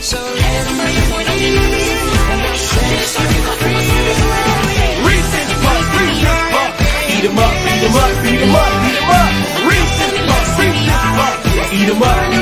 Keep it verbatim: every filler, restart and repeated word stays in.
So let me Reeses Puffs, Reeses Puffs. Eat 'em up, eat 'em up, eat 'em up, eat 'em up. Reeses Puffs, Reeses Puffs. Eat 'em up.